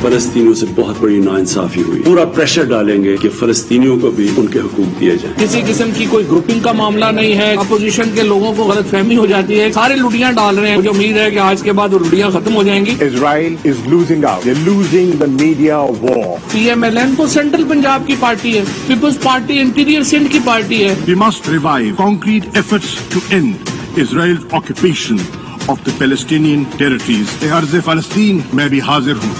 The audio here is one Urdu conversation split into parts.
फलस्तीनियों से बहुत बड़ी नाइंसाफी हुई। पूरा प्रेशर डालेंगे कि फलस्तीनियों को भी उनके हुकूक दिए जाएं। किसी किस्म की कोई ग्रुपिंग का मामला नहीं है। अपोजिशन के लोगों को गलत फहमी हो जाती है, सारे लुटियां डाल रहे हैं। मुझे उम्मीद है कि आज के बाद वो लुटियां खत्म हो जाएंगी। Israel is losing out. They're losing the media war. PMLN तो सेंट्रल पंजाब की पार्टी है, पीपल्स पार्टी इंटीरियर सिंध की पार्टी है। We must revive concrete efforts to end Israel's occupation of the Palestinian territories. अर्ज़ फ़लस्तीन मैं भी हाजिर हूँ।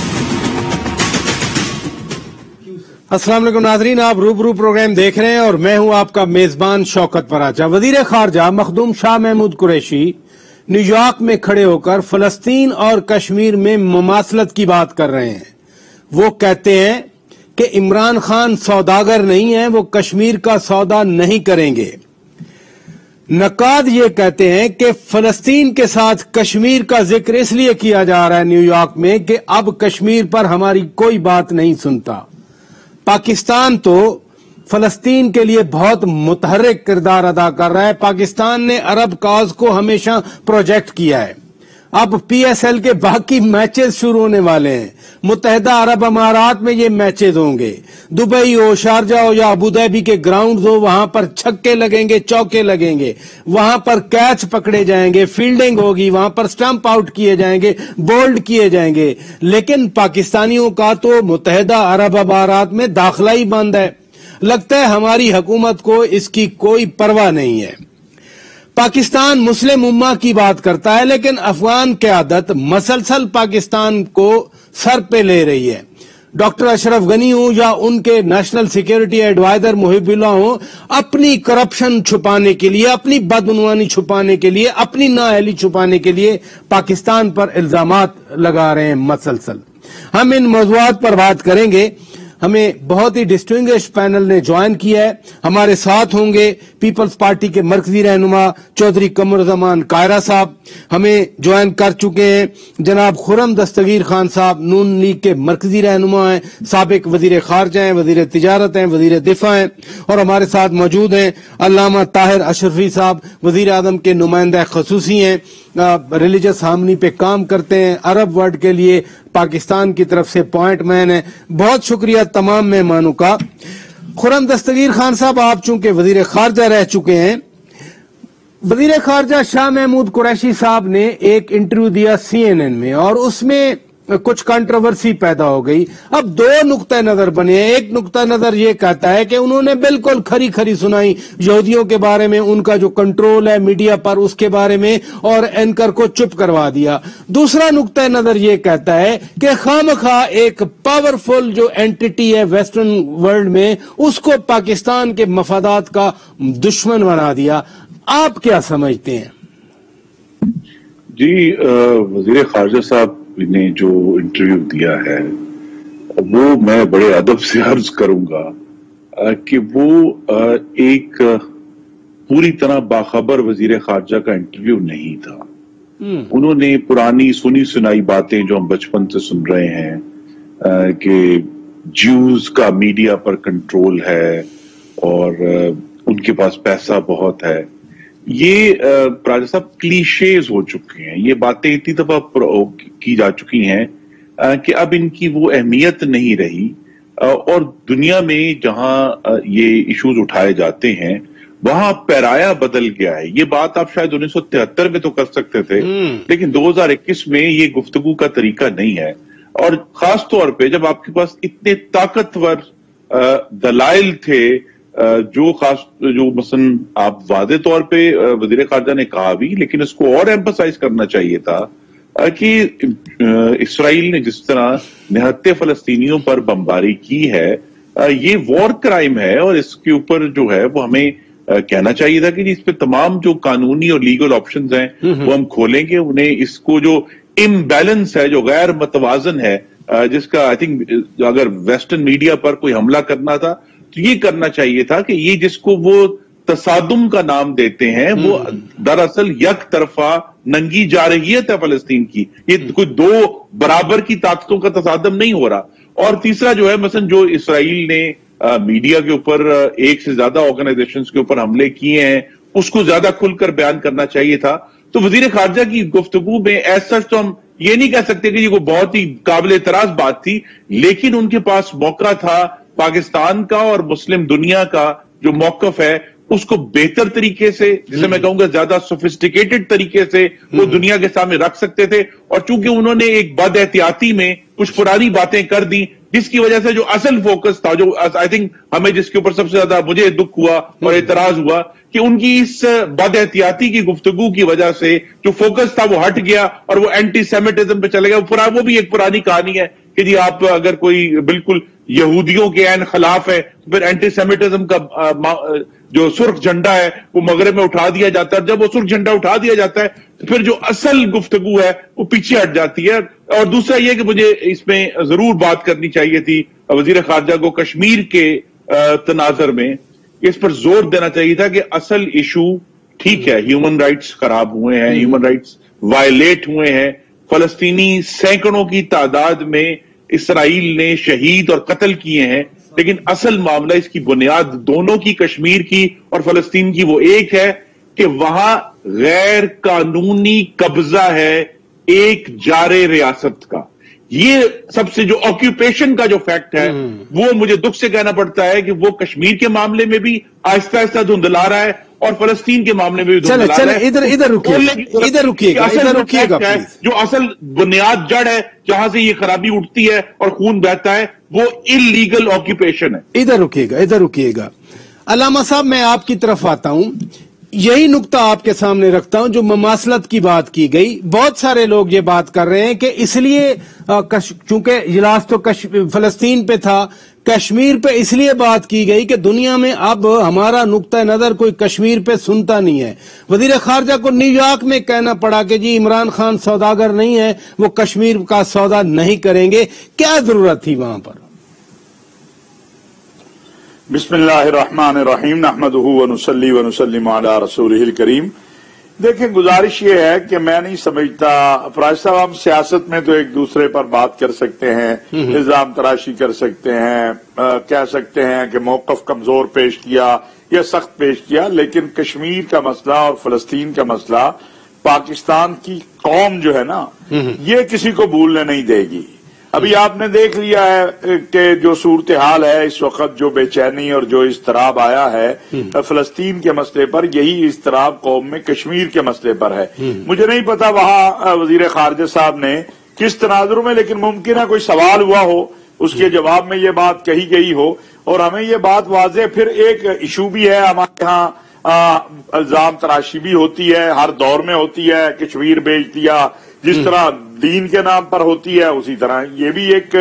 अस्सलाम वालेकुम नाज़रीन, आप रूबरू प्रोग्राम देख रहे हैं और मैं हूं आपका मेजबान शौकत पराचा। वजीर खारजा मखदूम शाह महमूद कुरैशी न्यूयॉर्क में खड़े होकर फलस्तीन और कश्मीर में मुमासलत की बात कर रहे हैं। वो कहते हैं कि इमरान खान सौदागर नहीं है, वो कश्मीर का सौदा नहीं करेंगे। नकाद ये कहते हैं कि फलस्तीन के साथ कश्मीर का जिक्र इसलिए किया जा रहा है न्यूयॉर्क में कि अब कश्मीर पर हमारी कोई बात नहीं सुनता। पाकिस्तान तो फलस्तीन के लिए बहुत मुतहर्रिक किरदार अदा कर रहा है। पाकिस्तान ने अरब कॉज को हमेशा प्रोजेक्ट किया है। अब PSL के बाकी मैचेस शुरू होने वाले हैं। मुत्तहिदा अरब अमारात में ये मैचेस होंगे। दुबई हो, शारजा हो या अबू धाबी के ग्राउंड्स हो, वहां पर छक्के लगेंगे, चौके लगेंगे, वहां पर कैच पकड़े जाएंगे, फील्डिंग होगी, वहां पर स्टंप आउट किए जाएंगे, बोल्ड किए जाएंगे। लेकिन पाकिस्तानियों का तो मुत्तहिदा अरब अमारात में दाखिला ही बंद है। लगता है हमारी हुकूमत को इसकी कोई परवाह नहीं है। पाकिस्तान मुस्लिम उम्मा की बात करता है, लेकिन अफगान क़यादत मसलसल पाकिस्तान को सर पे ले रही है। डॉक्टर अशरफ गनी हो या उनके नेशनल सिक्योरिटी एडवाइजर मुहिबुल्लाह हो, अपनी करप्शन छुपाने के लिए, अपनी बदउनवानी छुपाने के लिए, अपनी नाअहली छुपाने के लिए पाकिस्तान पर इल्जामात लगा रहे हैं मसलसल। हम इन मौज़ूआत पर बात करेंगे। हमें बहुत ही डिस्टिंग्विश्ड पैनल ने ज्वाइन किया है। हमारे साथ होंगे पीपल्स पार्टी के मरकजी रहनुमा चौधरी कमरुज़्ज़मान कायरा साहब, हमें ज्वाइन कर चुके हैं जनाब खुर्रम दस्तगीर खान साहब, नून लीग के मरकजी रहनुमा हैं, साबिक वजीर खारजा हैं, वजीर तिजारत हैं, वजीर दिफा हैं, और हमारे साथ मौजूद हैं अल्लामा ताहिर अशरफी साहब, वजीर आज़म के नुमाइंदा खसूसी हैं, रिलीजियस हार्मनी पे काम करते हैं, अरब वर्ल्ड के लिए पाकिस्तान की तरफ से पॉइंट मैन है। बहुत शुक्रिया तमाम मेहमानों का। खुर्रम दस्तगीर खान साहब, आप चूंकि वजीर खारजा रह चुके हैं, वजीर खारजा शाह महमूद कुरैशी साहब ने एक इंटरव्यू दिया CNN में और उसमें कुछ कंट्रोवर्सी पैदा हो गई। अब दो नुक्ता नजर बने हैं। एक नुक्ता नजर ये कहता है कि उन्होंने बिल्कुल खरी खरी सुनाई यहूदियों के बारे में, उनका जो कंट्रोल है मीडिया पर उसके बारे में, और एंकर को चुप करवा दिया। दूसरा नुक्ता नजर ये कहता है कि खामखा एक पावरफुल जो एंटिटी है वेस्टर्न वर्ल्ड में, उसको पाकिस्तान के मफादात का दुश्मन बना दिया। आप क्या समझते हैं? जी, वजीर खारजा साहब ने जो इंटरव्यू दिया है वो मैं बड़े अदब से अर्ज करूंगा कि वो एक पूरी तरह बाखबर वजीर खारजा का इंटरव्यू नहीं था। उन्होंने पुरानी सुनी सुनाई बातें जो हम बचपन से सुन रहे हैं कि ज्यूज का मीडिया पर कंट्रोल है और उनके पास पैसा बहुत है, ये राजा साहब क्लीशेज हो चुके हैं। ये बातें इतनी दफा की जा चुकी हैं कि अब इनकी वो अहमियत नहीं रही, और दुनिया में जहां ये इश्यूज उठाए जाते हैं वहां पैराया बदल गया है। ये बात आप शायद 1973 में तो कर सकते थे, लेकिन 2021 में ये गुफ्तगू का तरीका नहीं है। और खास तौर पे जब आपके पास इतने ताकतवर दलाइल थे, जो मसलन आप वादे तौर पे वजीर खारजा ने कहा भी, लेकिन इसको और एम्फसाइज करना चाहिए था कि इसराइल ने जिस तरह निहत्ते फलस्तीनियों पर बमबारी की है, ये वॉर क्राइम है, और इसके ऊपर जो है वो हमें कहना चाहिए था कि इस पे तमाम जो कानूनी और लीगल ऑप्शंस हैं वो हम खोलेंगे। उन्हें इसको जो इम्बैलेंस है, जो गैर मतवाजन है, जिसका आई थिंक अगर वेस्टर्न मीडिया पर कोई हमला करना था तो ये करना चाहिए था कि ये जिसको वो तसादुम का नाम देते हैं वो दरअसल यक तरफा नंगी जारहियत है फलस्तीन की। ये कोई दो बराबर की ताकतों का तसादम नहीं हो रहा। और तीसरा जो है मसलन जो इसराइल ने मीडिया के ऊपर एक से ज्यादा ऑर्गेनाइजेशंस के ऊपर हमले किए हैं, उसको ज्यादा खुलकर बयान करना चाहिए था। तो वजीर खारजा की गुफ्तगू में एज सच तो हम یہ نہیں کہہ سکتے کہ یہ کوئی بہت ہی قابل اعتراض بات تھی، لیکن ان کے پاس موقع تھا پاکستان کا اور مسلم دنیا کا جو موقف ہے اس کو بہتر طریقے سے، جسے میں کہوں گا زیادہ سوفسٹیکیٹڈ طریقے سے وہ دنیا کے سامنے رکھ سکتے تھے، اور چونکہ انہوں نے ایک بد احتیاطی میں کچھ پرانی باتیں کر دی، جس کی وجہ سے جو اصل فوکس تھا، جو آئی تھنک ہمیں جس کے اوپر سب سے زیادہ مجھے دکھ ہوا اور اعتراض ہوا کہ ان کی اس بد احتیاطی کی گفتگو کی وجہ سے جو فوکس تھا وہ ہٹ گیا اور وہ اینٹی سیمیٹزم پہ چلے گیا۔ وہ بھی ایک پرانی کہانی ہے کہ جی آپ اگر کوئی بالکل یہودیوں کے عین خلاف ہے پھر اینٹی سیمیٹزم کا جو سرخ جھنڈا ہے وہ مغرب میں اٹھا دیا جاتا ہے، جب وہ سرخ جھنڈا اٹھا دیا جاتا ہے تو پھر جو اصل گفتگو ہے وہ پیچھے ہٹ جاتی ہے۔ اور دوسرا یہ کہ مجھے اس میں ضرور بات کرنی چاہیے تھی وزیر خارجہ کو کشمیر کے تناظر میں اس پر زور دینا چاہیے تھا کہ اصل ایشو ٹھیک ہے، ہیومن رائٹس خراب ہوئے ہیں، ہیومن رائٹس وائلیٹ ہوئے ہیں، فلسطینی سینکڑوں کی تعداد میں اسرائیل نے شہید اور قتل کیے ہیں، لیکن اصل معاملہ اس کی بنیاد دونوں کی، کشمیر کی اور فلسطین کی، وہ ایک ہے کہ وہاں غیر قانونی قبضہ ہے ایک جارے ریاست کا۔ یہ سب سے جو آکیوپیشن کا جو فیکٹ ہے وہ مجھے دکھ سے کہنا پڑتا ہے کہ وہ کشمیر کے معاملے میں بھی آہستہ آہستہ دھندلا رہا ہے اور فلسطین کے معاملے میں بھی دھندلا رہا ہے۔ ادھر رکیے گا جو اصل بنیاد جڑ ہے جہاں سے یہ خرابی اٹھتی ہے اور خون بہتا ہے وہ انلیگل آکیوپیشن ہے۔ ادھر رکیے گا علامہ صاحب، میں آپ کی طرف آتا ہوں، یہی نقطہ آپ کے سامنے رکھتا ہوں جو مماثلت کی بات کی گئی۔ بہت سارے لوگ یہ بات کر رہے ہیں کہ اس لیے چونکہ اجلاس تو فلسطین پہ تھا، کشمیر پہ اس لیے بات کی گئی کہ دنیا میں اب ہمارا نقطہ نظر کوئی کشمیر پہ سنتا نہیں ہے۔ وزیر خارجہ کو نیو یارک میں کہنا پڑا کہ جی عمران خان سوداگر نہیں ہے، وہ کشمیر کا سودا نہیں کریں گے۔ کیا ضرورت تھی وہاں پر؟ بسم اللہ الرحمن الرحیم، نحمدہ ونصلی ونسلم علی رسولہ الکریم۔ دیکھیں، گزارش یہ ہے کہ میں نہیں سمجھتا، فراز صاحب، ہم سیاست میں تو ایک دوسرے پر بات کر سکتے ہیں، الزام تراشی کر سکتے ہیں، کہہ سکتے ہیں کہ موقف کمزور پیش کیا یا سخت پیش کیا، لیکن کشمیر کا مسئلہ اور فلسطین کا مسئلہ پاکستان کی قوم جو ہے نا، یہ کسی کو بھولنے نہیں دے گی۔ ابھی آپ نے دیکھ لیا ہے کہ جو صورتحال ہے اس وقت، جو بے چینی اور جو اضطراب آیا ہے فلسطین کے مسئلے پر، یہی اضطراب قوم میں کشمیر کے مسئلے پر ہے۔ مجھے نہیں پتا وہاں وزیر خارجہ صاحب نے کس تناظر میں، لیکن ممکن ہے کوئی سوال ہوا ہو، اس کے جواب میں یہ بات کہی گئی ہو، اور ہمیں یہ بات واضح، پھر ایک ایشو بھی ہے ہمارے ہاں، الزام تراشی بھی ہوتی ہے، ہر دور میں ہوتی ہے، کشمیر بیچ دیا، جس طرح دین کے نام پر ہوتی ہے اسی طرح یہ بھی ایک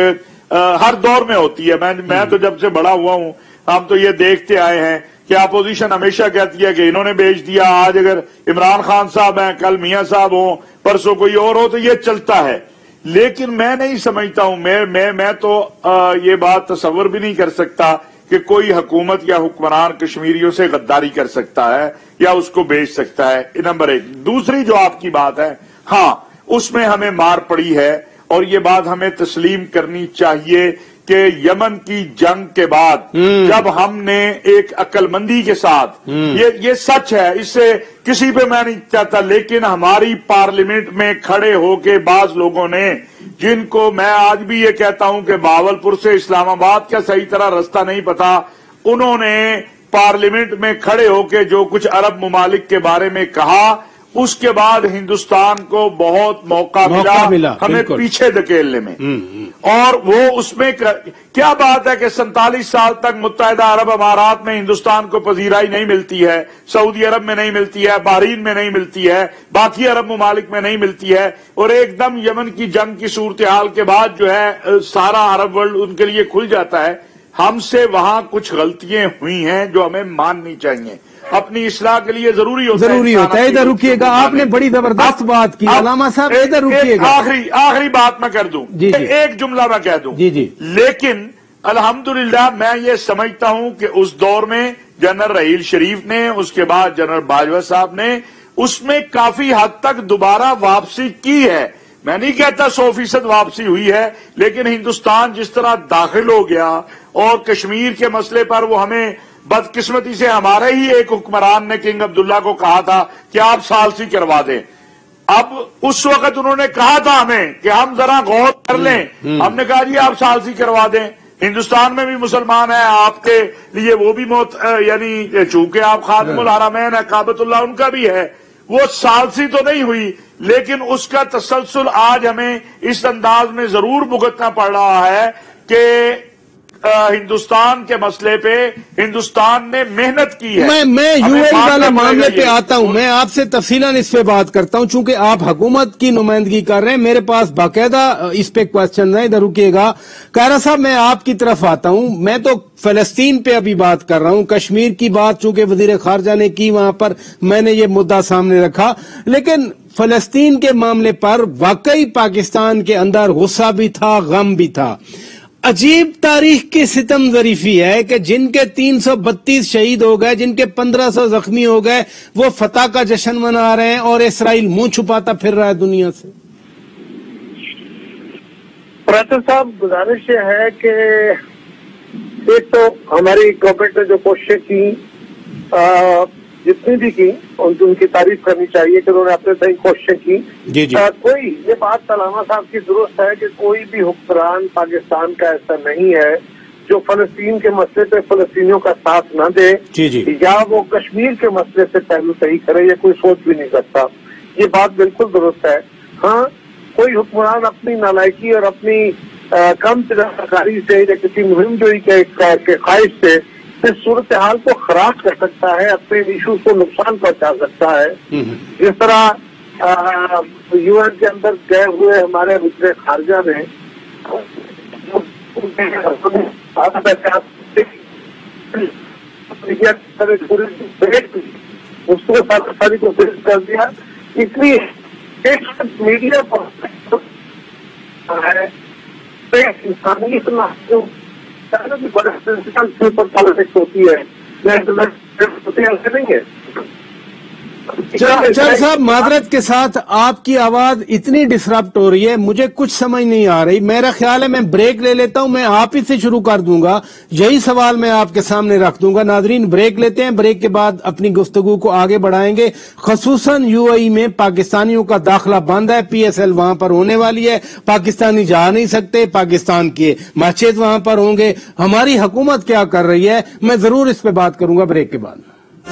ہر دور میں ہوتی ہے۔ میں تو جب سے بڑا ہوا ہوں ہم تو یہ دیکھتے آئے ہیں کہ اپوزیشن ہمیشہ کہتی ہے کہ انہوں نے بیچ دیا، آج اگر عمران خان صاحب ہیں، کل میاں صاحب ہوں، پرسوں کوئی اور ہو، تو یہ چلتا ہے۔ لیکن میں نہیں سمجھتا ہوں، میں تو یہ بات تصور بھی نہیں کر سکتا کہ کوئی حکومت یا حکمران کشمیریوں سے غداری کر سکتا ہے یا اس کو بیچ سکتا ہے، نمبر ایک۔ دوسری جو آپ کی بات ہے، ہاں اس میں ہمیں مار پڑی ہے، اور یہ بات ہمیں تسلیم کرنی چاہیے کہ یمن کی جنگ کے بعد جب ہم نے ایک عقل مندی کے ساتھ، یہ سچ ہے، اس سے کسی پہ میں نہیں چاہتا، لیکن ہماری پارلیمنٹ میں کھڑے ہو کے بعض لوگوں نے، جن کو میں آج بھی یہ کہتا ہوں کہ بہاولپور سے اسلام آباد کا صحیح طرح رستہ نہیں پتا، انہوں نے پارلیمنٹ میں کھڑے ہو کے جو کچھ عرب ممالک کے بارے میں کہا، اس کے بعد ہندوستان کو بہت موقع ملا ہمیں پیچھے دھکیلنے میں، اور وہ اس میں کیا بات ہے کہ 47 سال تک متحدہ عرب امارات میں ہندوستان کو پذیرائی نہیں ملتی ہے، سعودی عرب میں نہیں ملتی ہے، بحرین میں نہیں ملتی ہے، باقی عرب ممالک میں نہیں ملتی ہے، اور ایک دم یمن کی جنگ کی صورتحال کے بعد جو ہے سارا عرب ورلڈ ان کے لیے کھل جاتا ہے۔ ہم سے وہاں کچھ غلطیاں ہوئی ہیں جو ہمیں ماننی چاہیے، اپنی اصلاح کے لیے ضروری ہوتا ہے۔ ادھر رکیے گا، آپ نے بڑی زبردست بات کی علامہ صاحب، ادھر رکیے گا۔ آخری بات میں کر دوں، ایک جملہ میں کہہ دوں، لیکن الحمدللہ میں یہ سمجھتا ہوں کہ اس دور میں جنرل رحیل شریف نے، اس کے بعد جنرل باجوہ صاحب نے، اس میں کافی حد تک دوبارہ واپسی کی ہے۔ میں نہیں کہتا 100% واپسی ہوئی ہے، لیکن ہندوستان جس طرح داخل ہو گیا، اور کشمیر کے مسئلے پر وہ ہمیں بدقسمتی سے ہمارے ہی ایک حکمران نے کنگ عبداللہ کو کہا تھا کہ آپ ثالثی کروا دیں۔ اب اس وقت انہوں نے کہا تھا ہمیں کہ ہم ذرا غور کر لیں. ہم نے کہا جی آپ ثالثی کروا دیں. ہندوستان میں بھی مسلمان ہیں, آپ کے لیے وہ بھی موت, یعنی چونکہ آپ خادم الحرمین ہے, کعبۃ اللہ ان کا بھی ہے, وہ ثالثی تو نہیں ہوئی, لیکن اس کا تسلسل آج ہمیں اس انداز میں ضرور بھگتنا پڑ رہا ہے کہ ہندوستان کے مسئلے پہ ہندوستان نے محنت کی ہے. میں یو اے والے معاملے پہ آتا ہوں, میں آپ سے تفصیلاً اس پہ بات کرتا ہوں, چونکہ آپ حکومت کی نمائندگی کر رہے ہیں. میرے پاس باقاعدہ اس پہ کوشچن ہے, ادھر رکیے گا. قاہرہ صاحب میں آپ کی طرف آتا ہوں. میں تو فلسطین پہ ابھی بات کر رہا ہوں, کشمیر کی بات چونکہ وزیر خارجہ نے کی, وہاں پر میں نے یہ مدعا سامنے رکھا, لیکن فلسطین کے معاملے پر واقعی پاکستان کے اندر غصہ بھی تھا, غم بھی تھا. عجیب تاریخ کی ستم ظریفی ہے کہ جن کے 332 شہید ہو گئے, جن کے 1500 زخمی ہو گئے, وہ فتح کا جشن منا رہے ہیں اور اسرائیل منہ چھپاتا پھر رہا ہے دنیا سے. پراچر صاحب, گزارش یہ ہے کہ ایک تو ہماری گورنمنٹ نے جو کوششیں کی, جتنی بھی کی, ان کی تعریف کرنی چاہیے کہ انہوں نے اپنے صحیح کوششیں کی. کوئی یہ بات علامہ صاحب کی درست ہے کہ کوئی بھی حکمران پاکستان کا ایسا نہیں ہے جو فلسطین کے مسئلے پہ فلسطینیوں کا ساتھ نہ دے, یا وہ کشمیر کے مسئلے سے پہلو صحیح کرے, یہ کوئی سوچ بھی نہیں سکتا. یہ بات بالکل درست ہے. ہاں, کوئی حکمران اپنی نالائکی اور اپنی کم تجارتکاری سے یا کسی مہم جوئی کے خواہش سے اس صورتحال کو خراب کر سکتا ہے, اپنے ایشوز کو نقصان پہنچا سکتا ہے. جس طرح یو این کے اندر گئے ہوئے ہمارے وزیر خارجہ نے اس کو پاکستانی کو فیس کر دیا, اس لیے میڈیا پر انسانی پالیٹکس ہوتی ہے, نہیں ہے. چل صاحب, معذرت کے ساتھ آپ کی آواز اتنی ڈسرپٹ ہو رہی ہے, مجھے کچھ سمجھ نہیں آ رہی. میرا خیال ہے میں بریک لے لیتا ہوں, میں آپ ہی سے شروع کر دوں گا, یہی سوال میں آپ کے سامنے رکھ دوں گا. ناظرین بریک لیتے ہیں, بریک کے بعد اپنی گفتگو کو آگے بڑھائیں گے. خصوصاً یو اے ای میں پاکستانیوں کا داخلہ بند ہے, پی ایس ایل وہاں پر ہونے والی ہے, پاکستانی جا نہیں سکتے, پاکستان کے مسجد وہاں پر ہوں گے, ہماری حکومت کیا کر رہی ہے, میں ضرور اس پہ بات کروں گا بریک کے بعد.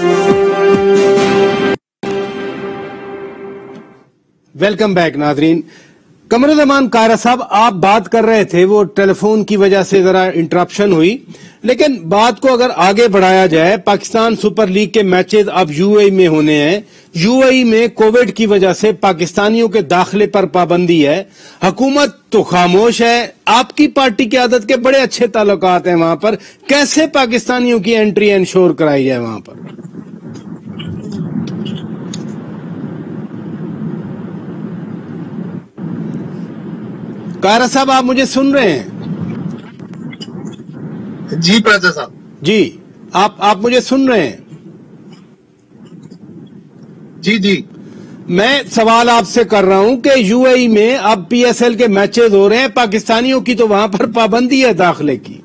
ویلکم بیک ناظرین. قمرالزمان قاہرہ صاحب, آپ بات کر رہے تھے, وہ ٹیلی فون کی وجہ سے ذرا انٹرپشن ہوئی, لیکن بات کو اگر آگے بڑھایا جائے, پاکستان سپر لیگ کے میچز اب یو اے ای میں ہونے ہیں. یو اے ای میں کووڈ کی وجہ سے پاکستانیوں کے داخلے پر پابندی ہے, حکومت تو خاموش ہے. آپ کی پارٹی کی عادت کے بڑے اچھے تعلقات ہیں وہاں پر, کیسے پاکستانیوں کی انٹری انشور کرائی جائے وہاں پر؟ قاہرہ صاحب, آپ مجھے سن رہے ہیں؟ جی پراچر صاحب. جی, آپ مجھے سن رہے ہیں؟ جی جی. میں سوال آپ سے کر رہا ہوں کہ یو اے ای میں اب پی ایس ایل کے میچز ہو رہے ہیں, پاکستانیوں کی تو وہاں پر پابندی ہے داخلے کی.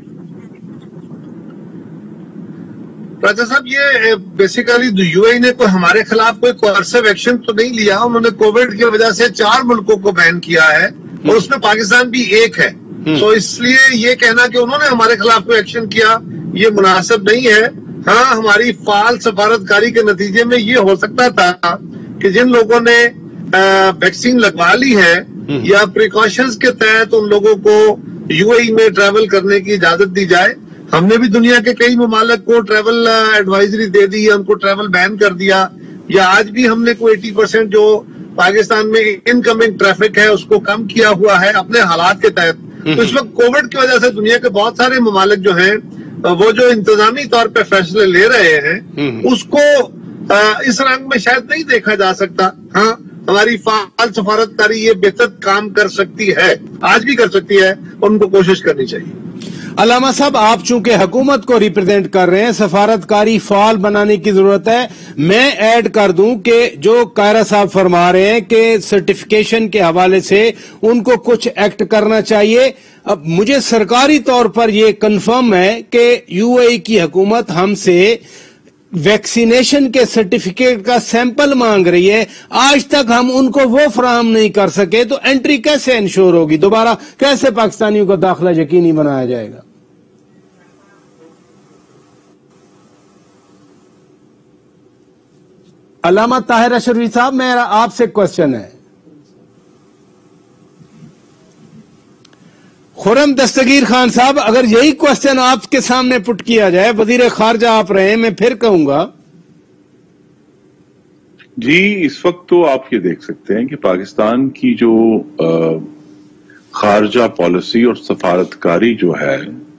پراچر صاحب, یہ بیسیکلی یو اے ای نے کوئی ہمارے خلاف کوئی کوئرسو ایکشن تو نہیں لیا. انہوں نے کووڈ کی وجہ سے 4 ملکوں کو بین کیا ہے اور اس میں پاکستان بھی ایک ہے. تو اس لیے یہ کہنا کہ انہوں نے ہمارے خلاف کوئی ایکشن کیا, یہ مناسب نہیں ہے. ہاں, ہماری فعال سفارتکاری کے نتیجے میں یہ ہو سکتا تھا کہ جن لوگوں نے ویکسین لگوا لی ہے یا پریکاشنز کے تحت ان لوگوں کو یو اے ای میں ٹریول کرنے کی اجازت دی جائے. ہم نے بھی دنیا کے کئی ممالک کو ٹریول ایڈوائزری دے دی, ان کو ٹریول بین کر دیا, یا آج بھی ہم نے کوئی 80% جو پاکستان میں انکمنگ ٹریفک ہے اس کو کم کیا ہوا ہے اپنے حالات کے تحت. تو اس وقت کووڈ کی وجہ سے دنیا کے بہت سارے ممالک جو ہیں وہ جو انتظامی طور پہ فیصلے لے رہے ہیں اس کو اس رنگ میں شاید نہیں دیکھا جا سکتا. ہاں, ہماری فعال سفارتکاری یہ بہتر کام کر سکتی ہے, آج بھی کر سکتی ہے, ان کو کوشش کرنی چاہیے. علامہ صاحب, آپ چونکہ حکومت کو ریپرزینٹ کر رہے ہیں, سفارتکاری فعال بنانے کی ضرورت ہے. میں ایڈ کر دوں کہ جو قاہرہ صاحب فرما رہے ہیں کہ سرٹیفیکیشن کے حوالے سے ان کو کچھ ایکٹ کرنا چاہیے. اب مجھے سرکاری طور پر یہ کنفرم ہے کہ یو اے ای کی حکومت ہم سے ویکسینیشن کے سرٹیفکیٹ کا سیمپل مانگ رہی ہے، آج تک ہم ان کو وہ فراہم نہیں کر سکے تو انٹری کیسے انشور ہوگی؟ دوبارہ کیسے پاکستانیوں کا داخلہ یقینی بنایا جائے گا؟ علامہ طاہر اشرفی صاحب، میرا آپ سے کوشچن ہے. خرم دستگیر خان صاحب، اگر یہی کوشچن آپ کے سامنے پٹ کیا جائے، وزیر خارجہ آپ رہے ہیں، میں پھر کہوں گا. جی، اس وقت تو آپ یہ دیکھ سکتے ہیں کہ پاکستان کی جو خارجہ پالیسی اور سفارتکاری جو ہے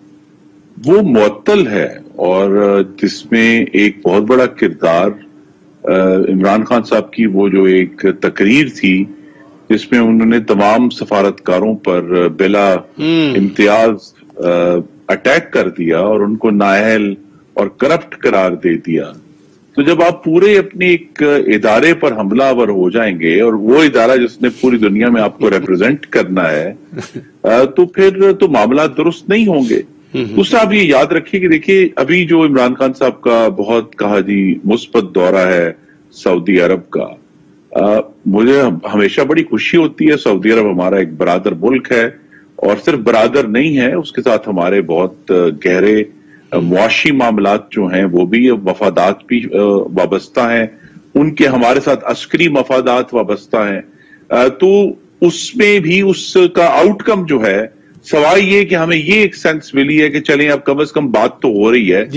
وہ معطل ہے، اور جس میں ایک بہت بڑا کردار عمران خان صاحب کی وہ جو ایک تقریر تھی جس میں انہوں نے تمام سفارتکاروں پر بلا امتیاز اٹیک کر دیا اور ان کو نااہل اور کرپٹ قرار دے دیا. تو جب آپ پورے اپنے ایک ادارے پر حملہ آور ہو جائیں گے، اور وہ ادارہ جس نے پوری دنیا میں آپ کو ریپرزینٹ کرنا ہے، تو پھر تو معاملات درست نہیں ہوں گے. دوسرا آپ یہ یاد رکھیے کہ دیکھیے ابھی جو عمران خان صاحب کا بہت کہا جی مثبت دورہ ہے سعودی عرب کا، مجھے ہمیشہ بڑی خوشی ہوتی ہے. سعودی عرب ہمارا ایک برادر ملک ہے، اور صرف برادر نہیں ہے، اس کے ساتھ ہمارے بہت گہرے معاشی معاملات جو ہیں وہ بھی، مفادات بھی وابستہ ہیں، ان کے ہمارے ساتھ عسکری مفادات وابستہ ہیں. تو اس میں بھی اس کا آؤٹ کم جو ہے، سوائے یہ کہ ہمیں یہ ایک سینس ملی ہے کہ چلیں اب کم از کم بات تو ہو رہی ہے،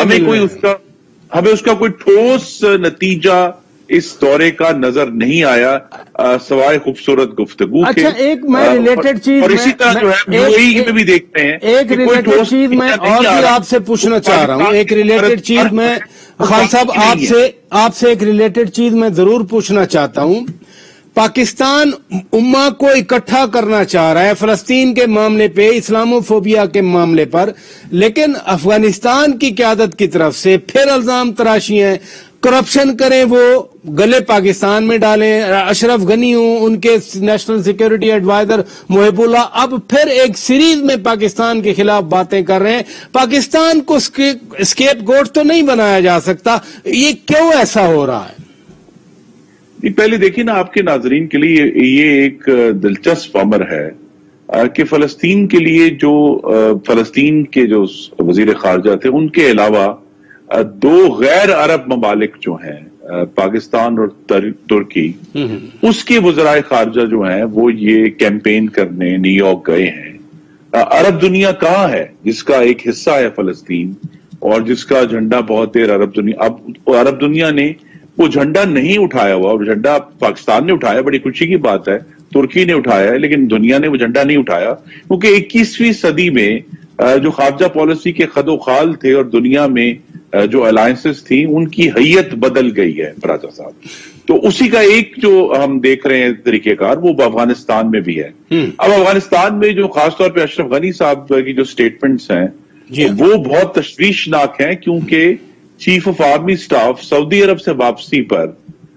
ہمیں اس کا کوئی ٹھوس نتیجہ اس دورے کا نظر نہیں آیا سوائے خوبصورت گفتگو کے. اچھا، ایک میں ریلیٹڈ چیز، اور اسی طرح جو ہے UAE میں بھی دیکھتے ہیں ایک ریلیٹڈ چیز میں اور بھی آپ سے پوچھنا چاہ رہا ہوں. ایک ریلیٹڈ چیز میں خان صاحب آپ سے ایک ریلیٹڈ چیز میں ضرور پوچھنا چاہتا ہوں. پاکستان امہ کو اکٹھا کرنا چاہ رہا ہے فلسطین کے معاملے پہ، اسلامو فوبیا کے معاملے پر، لیکن افغانستان کی قیادت کی طرف سے پھر الزام تراشی ہیں. کرپشن کریں وہ گلے پاکستان میں ڈالیں، اشرف غنی ہوں، ان کے نیشنل سیکیورٹی ایڈوائزر محب اللہ اب پھر ایک سیریز میں پاکستان کے خلاف باتیں کر رہے ہیں. پاکستان کو اسکیپ گوٹ تو نہیں بنایا جا سکتا، یہ کیوں ایسا ہو رہا ہے؟ پہلے دیکھیں نا، آپ کے ناظرین کے لیے یہ ایک دلچسپ امر ہے کہ فلسطین کے لیے جو فلسطین کے جو وزیر خارجہ تھے، ان کے علاوہ دو غیر عرب ممالک جو ہیں پاکستان اور ترکی، اس کے وزرائے خارجہ جو ہیں وہ یہ کیمپین کرنے نیو یارک گئے ہیں. عرب دنیا کہاں ہے جس کا ایک حصہ ہے فلسطین، اور جس کا جھنڈا بہت دیر عرب دنیا نے وہ جھنڈا نہیں اٹھایا ہوا. اور جھنڈا پاکستان نے اٹھایا، بڑی خوشی کی بات ہے، ترکی نے اٹھایا ہے، لیکن دنیا نے وہ جھنڈا نہیں اٹھایا، کیونکہ 21ویں صدی میں جو خارجہ پالیسی کے خد و خال تھے اور دنیا میں جو الائنسز تھیں ان کی حیت بدل گئی ہے راجہ صاحب. تو اسی کا ایک جو ہم دیکھ رہے ہیں طریقہ کار وہ افغانستان میں بھی ہے. اب افغانستان میں جو خاص طور پہ اشرف غنی صاحب کی جو سٹیٹمنٹس ہیں وہ بہت تشویشناک ہیں، کیونکہ چیف آف آرمی سٹاف سعودی عرب سے واپسی پر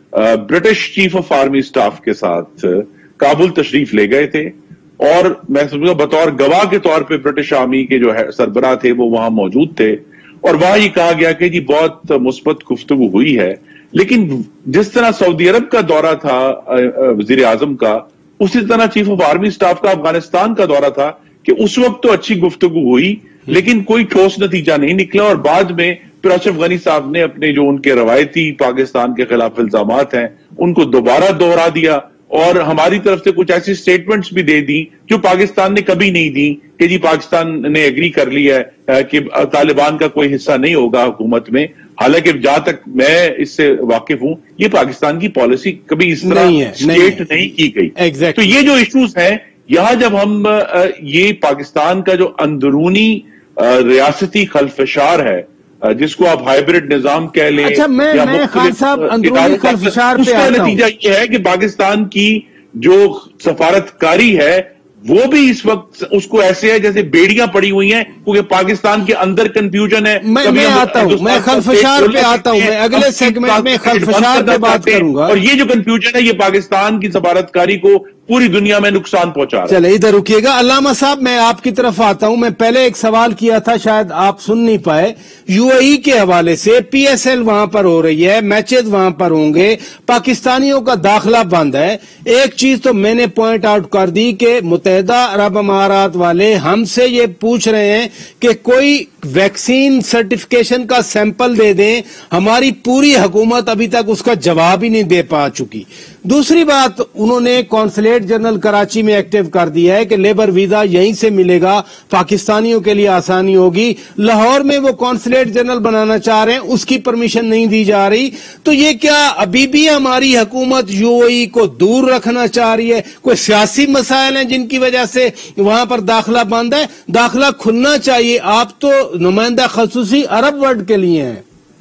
British chief of army staff کے ساتھ کابل تشریف لے گئے تھے، اور میں سمجھوں بطور گواہ کے طور پہ برٹش آرمی کے جو سربراہ تھے وہ وہاں موجود تھے، اور وہاں یہ کہا گیا کہ جی بہت مثبت گفتگو ہوئی ہے. لیکن جس طرح سعودی عرب کا دورہ تھا وزیر اعظم کا، اسی طرح چیف آف آرمی سٹاف کا افغانستان کا دورہ تھا کہ اس وقت تو اچھی گفتگو ہوئی لیکن کوئی ٹھوس نتیجہ نہیں نکلا، اور بعد میں پھر اشرف غنی صاحب نے اپنے جو ان کے روایتی پاکستان کے خلاف الزامات ہیں ان کو دوبارہ دوہرا دیا، اور ہماری طرف سے کچھ ایسی سٹیٹمنٹس بھی دے دی جو پاکستان نے کبھی نہیں دی کہ جی پاکستان نے ایگری کر لیا ہے کہ طالبان کا کوئی حصہ نہیں ہوگا حکومت میں. حالانکہ جہاں تک میں اس سے واقف ہوں یہ پاکستان کی پالیسی کبھی اس طرح اسٹیٹ نہیں کی گئی. تو یہ جو ایشوز ہیں یہاں جب ہم یہ پاکستان کا جو اندرونی ریاستی خلفشار ہے جس کو آپ ہائبرڈ نظام کہہ لیں، اچھا میں خان صاحب اندرونی خلفشار پہ آتا ہوں، اس کا نتیجہ یہ ہے کہ پاکستان کی جو سفارتکاری ہے وہ بھی اس وقت اس کو ایسے ہے جیسے بیڑیاں پڑی ہوئی ہیں، کیونکہ پاکستان کے اندر کنفیوژن ہے. میں آتا ہوں، میں خلفشار پہ آتا ہوں، میں اگلے سیگمنٹ میں خلفشار پہ بات کروں گا. اور یہ جو کنفیوژن ہے یہ پاکستان کی سفارتکاری کو पूरी दुनिया में नुकसान पहुंचा रहा है। चले इधर रुकिएगा। अल्लामा साहब, मैं आपकी तरफ आता हूं। मैं पहले एक सवाल किया था, शायद आप सुन नहीं पाए। यूएई के हवाले से पीएसएल वहां पर हो रही है, मैचेस वहां पर होंगे, पाकिस्तानियों का दाखिला बंद है। एक चीज तो मैंने पॉइंट आउट कर दी कि मुत्तहिदा अरब अमारात वाले हमसे ये पूछ रहे हैं कि कोई वैक्सीन सर्टिफिकेशन का सैंपल दे दें। हमारी पूरी हुकूमत अभी तक उसका जवाब ही नहीं दे पा चुकी। दूसरी बात, उन्होंने कॉन्सुलेट जनरल कराची में एक्टिव कर दिया है कि लेबर वीजा यहीं से मिलेगा, पाकिस्तानियों के लिए आसानी होगी। लाहौर में वो कॉन्सुलेट जनरल बनाना चाह रहे हैं, उसकी परमिशन नहीं दी जा रही। तो ये क्या अभी भी हमारी हुकूमत यूएई को दूर रखना चाह रही है? कोई सियासी मसाइल हैं जिनकी वजह से वहां पर दाखिला बंद है? दाखिला खुलना चाहिए। आप तो नुमाइंदा खसूसी अरब वर्ल्ड के लिए हैं।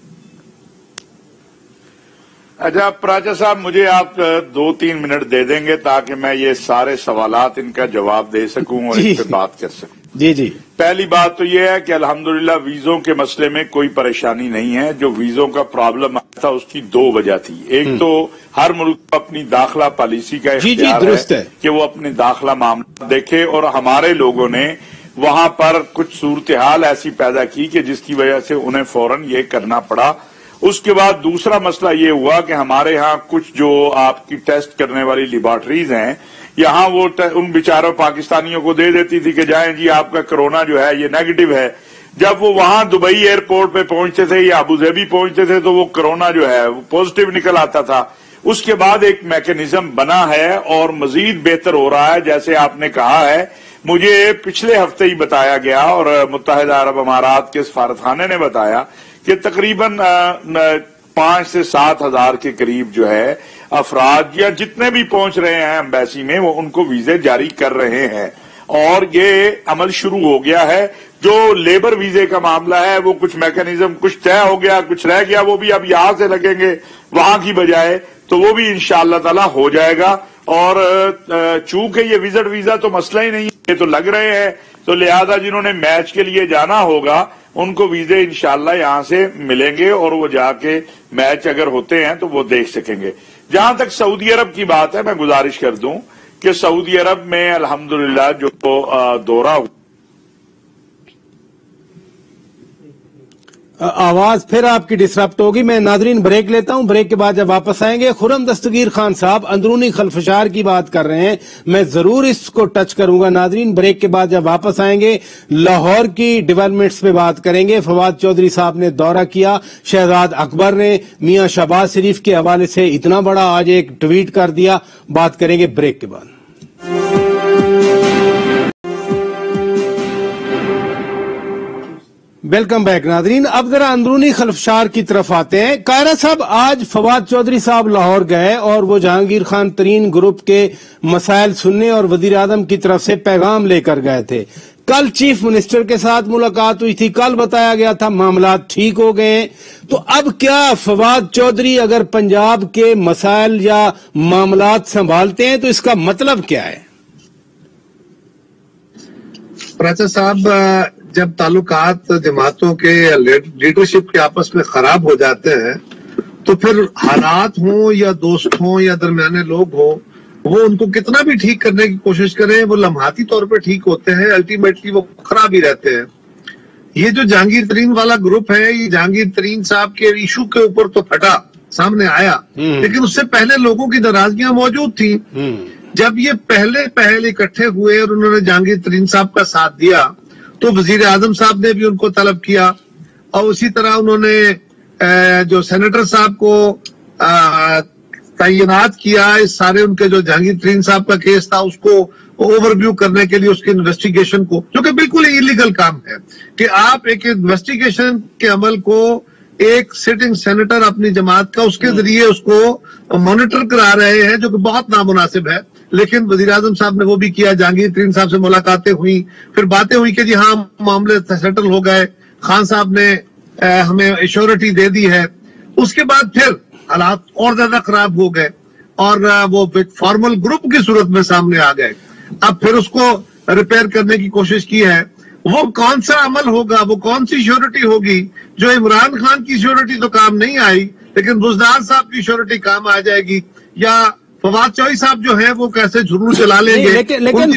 अच्छा प्राचा साहब, मुझे आप 2-3 मिनट दे देंगे ताकि मैं ये सारे सवालात इनका जवाब दे सकूं और इस पे बात कर सकूं। जी जी। पहली बात तो ये है कि अल्हम्दुलिल्लाह वीजों के मसले में कोई परेशानी नहीं है। जो वीजों का प्रॉब्लम आया था उसकी 2 वजह थी। एक तो हर मुल्क को अपनी दाखिला पॉलिसी का इख्तियार है कि वो अपने दाखिला मामला देखे, और हमारे लोगों ने वहां पर कुछ सूरत हाल ऐसी पैदा की कि जिसकी वजह से उन्हें फौरन ये करना पड़ा। उसके बाद दूसरा मसला ये हुआ कि हमारे यहाँ कुछ जो आपकी टेस्ट करने वाली लेबॉर्टरीज हैं, यहाँ वो उन बेचारों पाकिस्तानियों को दे देती थी कि जाएं जी आपका कोरोना जो है ये नेगेटिव है। जब वो वहां दुबई एयरपोर्ट पे पहुंचते थे या अबूधाबी पहुंचते थे तो वो कोरोना जो है वो पॉजिटिव निकल आता था। उसके बाद एक मैकेनिज्म बना है और मजीद बेहतर हो रहा है, जैसे आपने कहा है। मुझे पिछले हफ्ते ही बताया गया और मुत्तहिदा अरब अमारात के सफारतखाने ने बताया कि तकरीबन 5 से 7 हजार के करीब जो है अफराद या जितने भी पहुंच रहे हैं एम्बेसी में, वो उनको वीजे जारी कर रहे हैं और ये अमल शुरू हो गया है। जो लेबर वीजे का मामला है वो कुछ मैकेनिज्म कुछ तय हो गया, कुछ रह गया, वो भी अब यहां से लगेंगे वहां की बजाय, तो वो भी इंशाअल्लाह ताला हो जाएगा। और चूंकि ये विजिट वीजा तो मसला ही नहीं है, ये तो लग रहे हैं, तो लिहाजा जिन्होंने मैच के लिए जाना होगा उनको वीजे इंशाअल्लाह यहां से मिलेंगे और वो जाके मैच अगर होते हैं तो वो देख सकेंगे। जहां तक सऊदी अरब की बात है, मैं गुजारिश कर दूं कि सऊदी अरब में अल्हम्दुलिल्लाह जो दौरा आवाज फिर आपकी डिस्टर्ब होगी। मैं नादरीन ब्रेक लेता हूं, ब्रेक के बाद जब वापस आएंगे खुर्रम दस्तगीर खान साहब अंदरूनी खलफशार की बात कर रहे हैं, मैं जरूर इसको टच करूंगा। नादरीन ब्रेक के बाद जब वापस आएंगे लाहौर की डेवलपमेंट्स पे बात करेंगे। फवाद चौधरी साहब ने दौरा किया, शहजाद अकबर ने मियां शहबाज शरीफ के हवाले से इतना बड़ा आज एक ट्वीट कर दिया, बात करेंगे ब्रेक के बाद। वेलकम बैक नादरीन। अब जरा अंदरूनी खलफशार की तरफ आते हैं। कायरा साहब, आज फवाद चौधरी साहब लाहौर गए और वो जहांगीर खान तरीन ग्रुप के मसाइल सुनने और वजीर आजम की तरफ से पैगाम लेकर गए थे। कल चीफ मिनिस्टर के साथ मुलाकात हुई थी, कल बताया गया था मामला ठीक हो गए। तो अब क्या फवाद चौधरी अगर पंजाब के मसाइल या मामलात संभालते हैं तो इसका मतलब क्या है? प्राचा साहब, जब ताल्लुकात जमातों के लीडरशिप के आपस में खराब हो जाते हैं तो फिर हालात हों या दोस्त हों या दरमियाने लोग हों, वो उनको कितना भी ठीक करने की कोशिश करें वो लम्हाती तौर पे ठीक होते हैं, अल्टीमेटली वो खराब ही रहते हैं। ये जो जहांगीर तरीन वाला ग्रुप है, ये जहांगीर तरीन साहब के इशू के ऊपर तो फटा सामने आया, लेकिन उससे पहले लोगों की नाराजगियां मौजूद थी। जब ये पहले इकट्ठे हुए और उन्होंने जहांगीर तरीन साहब का साथ दिया तो वजीर आजम साहब ने भी उनको तलब किया और उसी तरह उन्होंने जो सेनेटर साहब को तैनात किया। इस सारे उनके जो जहांगीर तरीन साहब का केस था उसको ओवरव्यू करने के लिए, उसकी इन्वेस्टिगेशन को, जो कि बिल्कुल इलीगल काम है कि आप एक इन्वेस्टिगेशन के अमल को एक सिटिंग सेनेटर अपनी जमात का उसके जरिए उसको मॉनिटर करा रहे हैं, जो कि बहुत नामुनासिब है। लेकिन वजीर आजम साहब ने वो भी किया, जहांगीर तरीन साहब से मुलाकातें हुई, फिर बातें हुई कि जी हाँ मामले सेटल हो गए, खान साहब ने हमें एश्योरिटी दे दी है। उसके बाद फिर हालात और ज्यादा खराब हो गए और वो एक फॉर्मल ग्रुप की सूरत में सामने आ गए। अब फिर उसको रिपेयर करने की कोशिश की है। वो कौन सा अमल होगा, वो कौन सी श्योरिटी होगी? जो इमरान खान की श्योरिटी तो काम नहीं आई, लेकिन बुजदार साहब की श्योरिटी काम आ जाएगी, या فواد چودھری صاحب جو ہے وہ کیسے جھرو چلا لیں گے. لیکن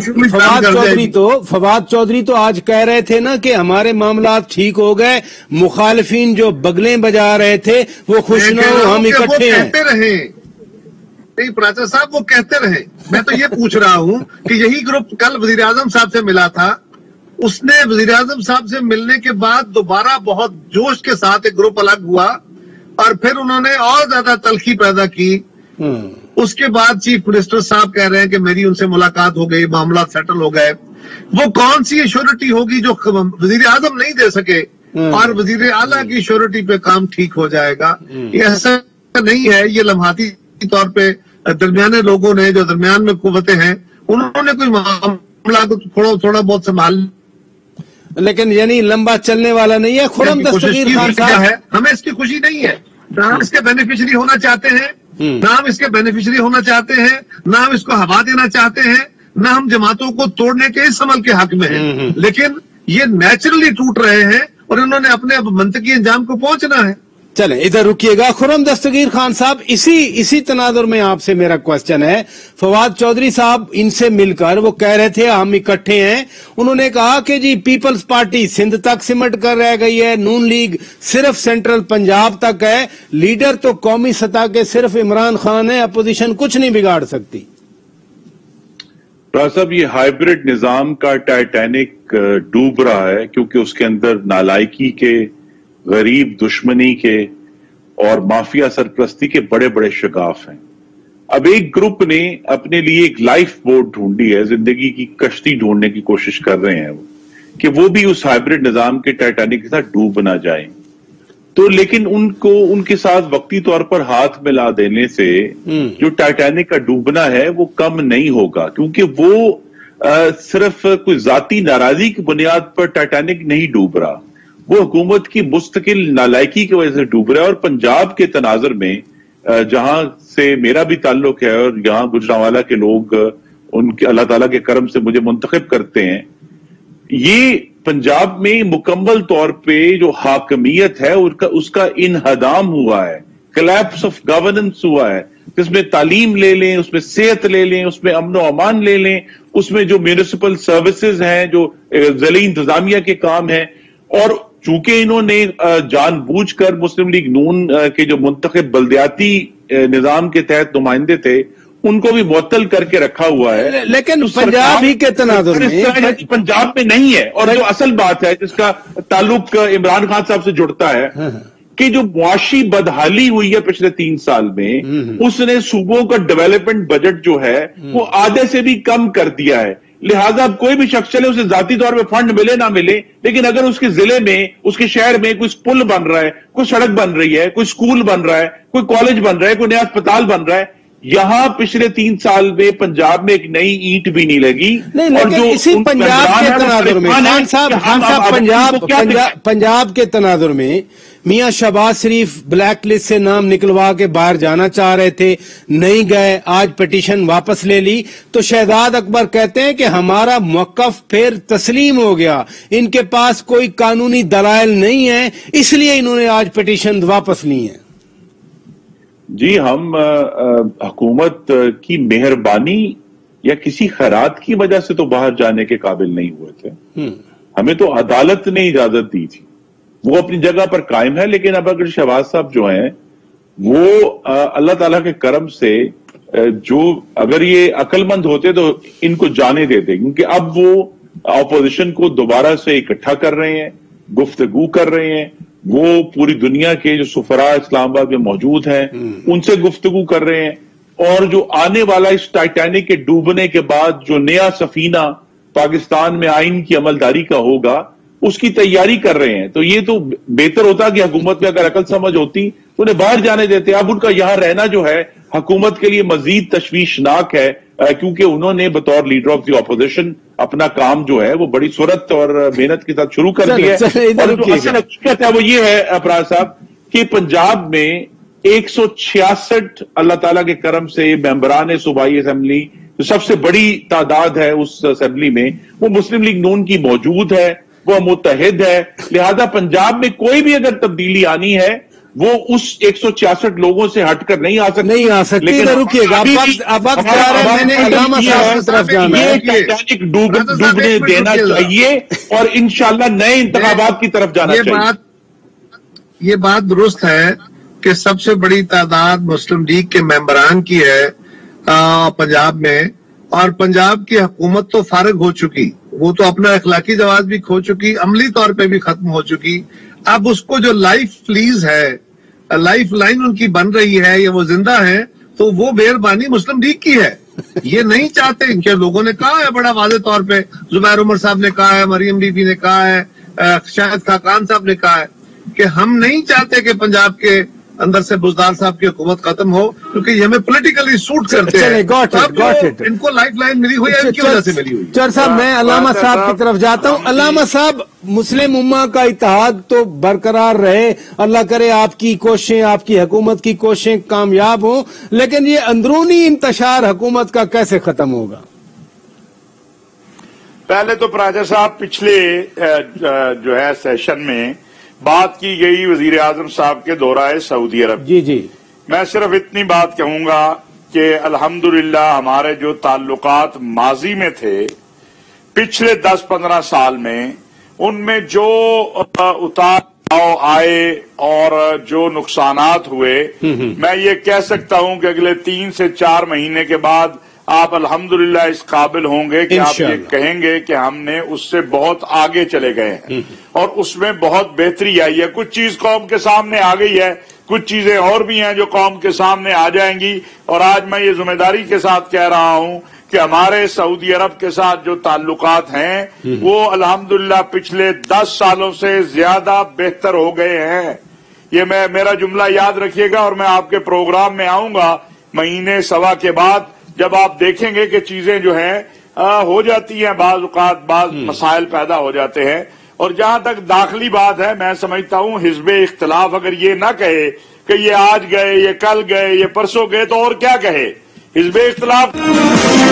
فواد چودھری تو آج کہہ رہے تھے نا کہ ہمارے معاملات ٹھیک ہو گئے, مخالفین جو بگلیں بجا رہے تھے وہ خوش نہ ہو, ہم اکٹھے ہیں. کہتے رہے نہیں پراچا صاحب, وہ کہتے رہے. میں تو یہ پوچھ رہا ہوں کہ یہی گروپ کل وزیر اعظم صاحب سے ملا تھا, اس نے وزیر اعظم صاحب سے ملنے کے بعد دوبارہ بہت جوش کے ساتھ ایک گروپ الگ ہوا اور پھر انہوں نے اور زیادہ تلخی پیدا کی. اس کے بعد چیف منسٹر صاحب کہہ رہے ہیں کہ میری ان سے ملاقات ہو گئی, معاملات سیٹل ہو گئے. وہ کون سی ایشورٹی ہوگی جو وزیر اعظم نہیں دے سکے اور وزیر اعلیٰ کی ایشورٹی پہ کام ٹھیک ہو جائے گا؟ یہ ایسا نہیں ہے. یہ لمحاتی طور پہ درمیانے لوگوں نے جو درمیان میں قوتیں ہیں انہوں نے کوئی معاملہ کو تھوڑا بہت سنبھال, لیکن یعنی لمبا چلنے والا نہیں ہے. خرم دستگیر خان صاحب, ہمیں اس کی خوشی نہیں ہے. نہ ہم اس کے بینیفیشری ہونا چاہتے ہیں, نہ ہم اس کے بینیفیشری ہونا چاہتے ہیں, نہ ہم اس کو ہوا دینا چاہتے ہیں, نہ ہم جماعتوں کو توڑنے کے اس عمل کے حق میں ہیں. لیکن یہ نیچرلی ٹوٹ رہے ہیں اور انہوں نے اپنے منطقی انجام کو پہنچنا ہے. چلیں ادھر رکیے گا. خرم دستگیر خان صاحب, اسی تناظر میں آپ سے میرا کوشچن ہے. فواد چودھری صاحب ان سے مل کر وہ کہہ رہے تھے ہم اکٹھے ہیں. انہوں نے کہا کہ جی پیپلز پارٹی سندھ تک سمٹ کر رہ گئی ہے, نون لیگ صرف سینٹرل پنجاب تک ہے, لیڈر تو قومی سطح کے صرف عمران خان ہے, اپوزیشن کچھ نہیں بگاڑ سکتی. صاحب یہ ہائیبرڈ نظام کا ٹائٹینک ڈوب رہا ہے کیونکہ اس کے اندر نالائکی کے, غریب دشمنی کے اور مافیا سرپرستی کے بڑے بڑے شگاف ہیں. اب ایک گروپ نے اپنے لیے ایک لائف بوٹ ڈھونڈی ہے, زندگی کی کشتی ڈھونڈنے کی کوشش کر رہے ہیں کہ وہ بھی اس ہائیبرڈ نظام کے ٹائٹینک کے ساتھ ڈوب نہ جائیں. تو لیکن ان کے ساتھ وقتی طور پر ہاتھ ملا دینے سے جو ٹائٹینک کا ڈوبنا ہے وہ کم نہیں ہوگا, کیونکہ وہ صرف کوئی ذاتی ناراضی کی بنیاد پر ٹائٹینک نہیں ڈوب رہا, وہ حکومت کی مستقل نالائکی کی وجہ سے ڈوب رہا ہے. اور پنجاب کے تناظر میں جہاں سے میرا بھی تعلق ہے اور یہاں گجرانوالہ کے لوگ ان کے اللہ تعالیٰ کے کرم سے مجھے منتخب کرتے ہیں, یہ پنجاب میں مکمل طور پہ جو حاکمیت ہے اس کا انہدام ہوا ہے, کلیپس آف گورننس ہوا ہے, جس میں تعلیم لے لیں, اس میں صحت لے لیں, اس میں امن و امان لے لیں, اس میں جو میونسپل سروسز ہیں, جو ضلعی انتظامیہ کے کام ہیں. اور چونکہ انہوں نے جان بوجھ کر مسلم لیگ نون کے جو منتخب بلدیاتی نظام کے تحت نمائندے تھے ان کو بھی معطل کر کے رکھا ہوا ہے. لیکن پنجاب ہی کے تناظر میں پنجاب میں نہیں ہے. اور جو اصل بات ہے جس کا تعلق عمران خان صاحب سے جڑتا ہے کہ جو معاشی بدحالی ہوئی ہے پچھلے 3 سال میں, اس نے صوبوں کا ڈیولپمنٹ بجٹ جو ہے وہ آدھے سے بھی کم کر دیا ہے. لہٰذا اب کوئی بھی شخص چلے اسے ذاتی طور پہ فنڈ ملے نہ ملے, لیکن اگر اس کے ضلع میں, اس کے شہر میں کوئی پل بن رہا ہے, کوئی سڑک بن رہی ہے, کوئی اسکول بن رہا ہے, کوئی کالج بن رہا ہے, کوئی نیا اسپتال بن رہا ہے, یہاں پچھلے 3 سال میں پنجاب میں ایک نئی اینٹ بھی نہیں لگی. اور جو اسی پنجاب کے تناظر میں خان صاحب پنجاب کے تناظر میں میاں شہباز شریف بلیک لسٹ سے نام نکلوا کے باہر جانا چاہ رہے تھے, نہیں گئے, آج پٹیشن واپس لے لی. تو شہزاد اکبر کہتے ہیں کہ ہمارا موقف پھر تسلیم ہو گیا, ان کے پاس کوئی قانونی دلائل نہیں ہے, اس لیے انہوں نے آج پٹیشن واپس لی ہیں. جی, ہم حکومت کی مہربانی یا کسی خیرات کی وجہ سے تو باہر جانے کے قابل نہیں ہوئے تھے. ہمیں تو عدالت نے اجازت دی تھی, وہ اپنی جگہ پر قائم ہے. لیکن اب اگر شہباز صاحب جو ہیں وہ اللہ تعالیٰ کے کرم سے جو اگر یہ عقل مند ہوتے تو ان کو جانے دیتے, کیونکہ اب وہ اپوزیشن کو دوبارہ سے اکٹھا کر رہے ہیں, گفتگو کر رہے ہیں. وہ پوری دنیا کے جو سفراء اسلام آباد میں موجود ہیں ان سے گفتگو کر رہے ہیں, اور جو آنے والا اس ٹائٹینک کے ڈوبنے کے بعد جو نیا سفینہ پاکستان میں آئین کی عملداری کا ہوگا اس کی تیاری کر رہے ہیں. تو یہ تو بہتر ہوتا کہ حکومت میں اگر عقل سمجھ ہوتی تو انہیں باہر جانے دیتے. اب ان کا یہاں رہنا جو ہے حکومت کے لیے مزید تشویشناک ہے, کیونکہ انہوں نے بطور لیڈر آف دی اپوزیشن اپنا کام جو ہے وہ بڑی سرعت اور محنت کے ساتھ شروع کر دیا ہے. اور جو اصل حقیقت ہے وہ یہ ہے افراد صاحب کہ پنجاب میں 166 اللہ تعالیٰ کے کرم سے ممبران صوبائی اسمبلی, جو سب سے بڑی تعداد ہے اس اسمبلی میں, وہ مسلم لیگ نون کی موجود ہے, وہ متحد ہے. لہذا پنجاب میں کوئی بھی اگر تبدیلی آنی ہے وہ اس 166 لوگوں سے ہٹ کر نہیں آ سکتی لیکن رکیے گا اب وقت جا رہا ہے، میں نے علامہ صاحب کی طرف جانا ہے. یہ ٹائٹینک ڈوبنے دینا چاہیے اور انشاءاللہ نئے انتخابات کی طرف جانا چاہیے. یہ بات درست ہے کہ سب سے بڑی تعداد مسلم لیگ کے ممبران کی ہے پنجاب میں، اور پنجاب کی حکومت تو فارغ ہو چکی، وہ تو اپنا اخلاقی جواز بھی کھو چکی، عملی طور پہ بھی ختم ہو چکی. اب اس کو جو لائف لیز ہے، لائف لائن ان کی بن رہی ہے، یا وہ زندہ ہے، تو وہ مہربانی مسلم لیگ کی ہے. یہ نہیں چاہتے کہ لوگوں نے کہا ہے بڑا واضح طور پہ، زبیر عمر صاحب نے کہا ہے، مریم بی بی نے کہا ہے، شاہد خاقان صاحب نے کہا ہے کہ ہم نہیں چاہتے کہ پنجاب کے اندر سے بزدار صاحب کی حکومت ختم ہو، کیونکہ یہ ہمیں پولیٹیکلی سوٹ کرتے ہیں. ان کو لائف لائن ملی ہوئی ہے، ان کی وجہ سے ملی ہوئی. چر صاحب میں علامہ صاحب کی طرف جاتا ہوں. علامہ صاحب، مسلم امہ کا اتحاد تو برقرار رہے، اللہ کرے آپ کی کوششیں، آپ کی حکومت کی کوششیں کامیاب ہوں، لیکن یہ اندرونی انتشار حکومت کا کیسے ختم ہوگا؟ پہلے تو پراجا صاحب پچھلے جو ہے سیشن میں بات کی گئی وزیر اعظم صاحب کے دورہ سعودی عرب. جی میں صرف اتنی بات کہوں گا کہ الحمدللہ ہمارے جو تعلقات ماضی میں تھے پچھلے 10-15 سال میں، ان میں جو اتار آئے اور جو نقصانات ہوئے، میں یہ کہہ سکتا ہوں کہ اگلے 3 سے 4 مہینے کے بعد آپ الحمدللہ اس قابل ہوں گے کہ آپ یہ کہیں گے کہ ہم نے اس سے بہت آگے چلے گئے ہیں اور اس میں بہت بہتری آئی ہے. کچھ چیز قوم کے سامنے آ گئی ہے، کچھ چیزیں اور بھی ہیں جو قوم کے سامنے آ جائیں گی. اور آج میں یہ ذمہ داری کے ساتھ کہہ رہا ہوں کہ ہمارے سعودی عرب کے ساتھ جو تعلقات ہیں وہ الحمدللہ پچھلے 10 سالوں سے زیادہ بہتر ہو گئے ہیں. یہ میرا جملہ یاد رکھیے گا، اور میں آپ کے پروگرام میں آؤں گا مہینے سوا کے بعد، جب آپ دیکھیں گے کہ چیزیں جو ہیں ہو جاتی ہیں، بعض اوقات بعض مسائل پیدا ہو جاتے ہیں. اور جہاں تک داخلی بات ہے، میں سمجھتا ہوں حزب اختلاف اگر یہ نہ کہے کہ یہ آج گئے، یہ کل گئے، یہ پرسوں گئے، تو اور کیا کہے. حزب اختلاف